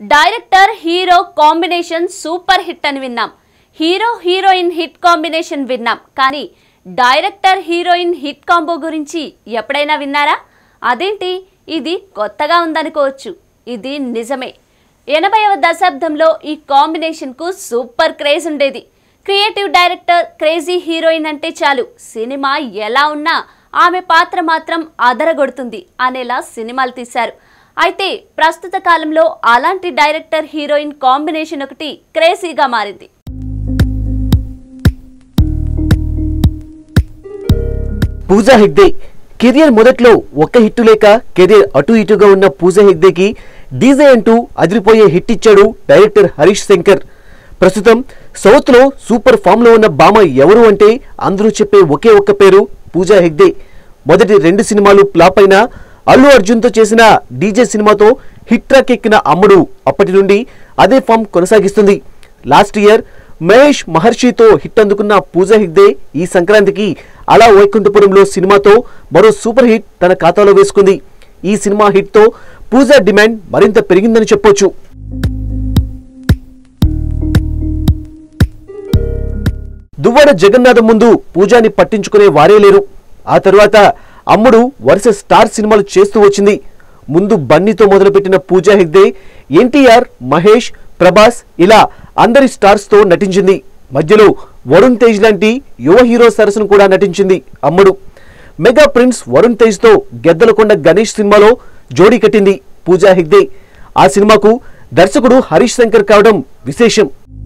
Director hero combination super hit అని విన్నాం. Hero heroine hit combination విన్నాం. కానీ డైరెక్టర్ హీరోయిన్ హిట్ కాంబో గురించి ఎప్పుడైనా విన్నారా? అదేంటి, ఇది కొత్తగా ఉందనుకోవచ్చు. ఇది నిజమే. 80వ దశాబ్దంలో ఈ కాంబినేషన్కు సూపర్ క్రేజ్ ఉండేది. క్రియేటివ్ డైరెక్టర్, క్రేజీ హీరోయిన్ అంటే చాలు, సినిమా ఎలా ఉన్నా ఆమె పాత్ర మాత్రం అదరగొడుతుంది అనేలా సినిమాలు తీశారు. అయితే ప్రస్తుత కాలంలో అలాంటి డైరెక్టర్ హీరోయిన్ కాంబినేషన్ ఒకటి క్రేజీగా మారింది. పూజా హెగ్డే కెరియర్ మొదట్లో ఒక్క హిట్ లేక కెరియర్ అటు ఇటుగా ఉన్న పూజా హెగ్డేకి డీజే అంటూ అదిరిపోయే హిట్ ఇచ్చాడు డైరెక్టర్ హరీష్ శంకర్. ప్రస్తుతం సౌత్ లో సూపర్ ఫామ్ లో ఉన్న భామ ఎవరు అంటే అందరూ చెప్పే ఒకే ఒక్క పేరు పూజా హెగ్డే. మొదటి 2 సినిమాలు ఫ్లాప్ అయినా అల్లు అర్జున్ తో చేసిన డీజే సినిమాతో హిట్ ట్రాక్ ఎక్కిన అమ్మడు అప్పటి నుండి అదే ఫామ్ కొనసాగిస్తుంది. లాస్ట్ ఇయర్ మహేష్ మహర్షితో హిట్ అందుకున్న పూజా హెగ్డే ఈ సంక్రాంతికి అలా వైకుంఠపురంలో సినిమాతో మరో సూపర్ హిట్ తన ఖాతాలో వేసుకుంది. ఈ సినిమా హిట్ తో పూజా డిమాండ్ మరింత పెరిగిందని చెప్పొచ్చు. దువ్వాడ జగన్నాథం ముందు పూజాని పట్టించుకునే వారే లేరు. ఆ తరువాత అమ్ముడు వరుస స్టార్ సినిమాలు చేస్తూ వచ్చింది. ముందు బన్నీతో మొదలుపెట్టిన పూజా హెగ్డే ఎన్టీఆర్, మహేష్, ప్రభాస్ ఇలా అందరి స్టార్స్ తో నటించింది. మధ్యలో వరుణ్ తేజ్ లాంటి యువ హీరో సరసను కూడా నటించింది అమ్ముడు. మెగా ప్రిన్స్ వరుణ్ తేజ్ తో గెద్దలకొండ గణేష్ సినిమాలో జోడీ కట్టింది పూజా హెగ్డే. ఆ సినిమాకు దర్శకుడు హరీష్ శంకర్ కావడం విశేషం.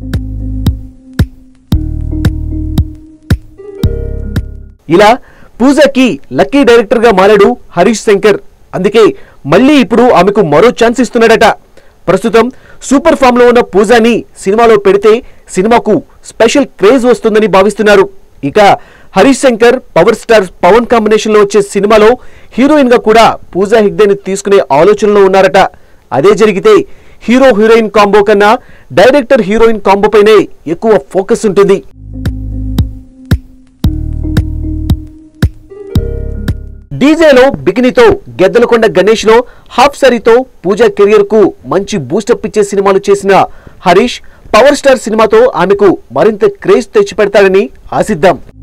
ఇలా పూజాకి లక్కీ డైరెక్టర్ గా మారాడు హరీష్ శంకర్. అందుకే మళ్ళీ ఇప్పుడు ఆమెకు మరో ఛాన్స్ ఇస్తున్నాడట. ప్రస్తుతం సూపర్ ఫామ్ లో ఉన్న పూజాని సినిమాలో పెడితే సినిమాకు స్పెషల్ క్రేజ్ వస్తుందని భావిస్తున్నారు. ఇక Harish Shankar power star Pavan combination లో వచ్చే సినిమాలో హీరోయిన్ గా కూడా పూజా హెగ్డేని తీసుకునే ఆలోచనలో ఉన్నారట. అదే జరిగితే హీరో హీరోయిన్ కాంబో కన్నా డైరెక్టర్ హీరోయిన్ కాంబో పైనే ఎక్కువ ఫోకస్ ఉంటుంది. డీజేలో బిగినితో గెద్దలకొండ గణేష్ లో హాఫ్ సారీతో పూజా కెరియర్ కు మంచి బూస్టప్ ఇచ్చే సినిమాలు చేసిన హరీష్ పవర్ స్టార్ సినిమాతో ఆమెకు మరింత క్రేజ్ తెచ్చిపెడతాడని ఆశిద్దాం.